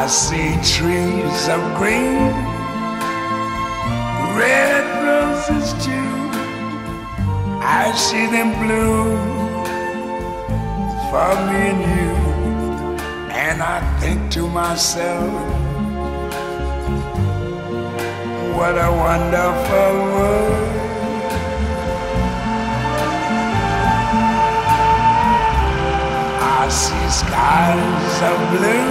see trees of green, red roses too. I see them bloom for me and you. And I think to myself, what a wonderful world. I see skies of blue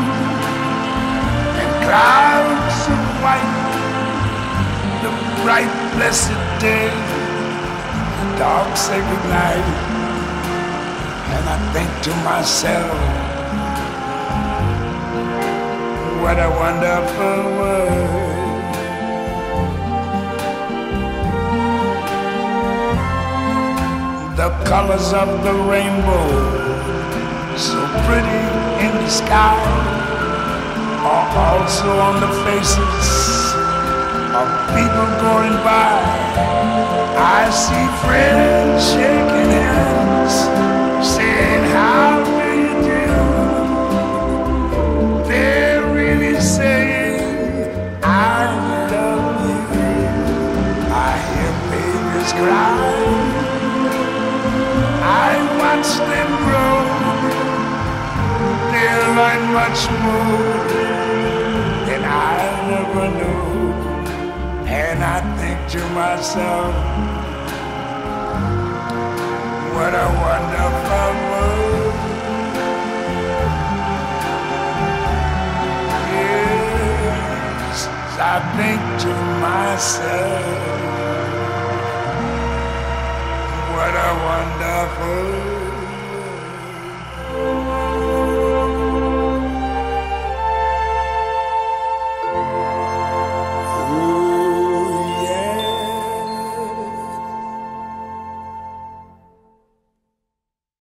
and clouds of white, the bright blessed day, the dark sacred night. And I think to myself, what a wonderful world. The colors of the rainbow, so pretty in the sky, are also on the faces of people going by. I see friends shaking hands, saying, how do you do? They're really saying, I love you. I hear babies cry, I watch them grow. They'll learn much more than I never knew. And I think to myself, what a wonderful world. Yes, I think to myself, what a wonderful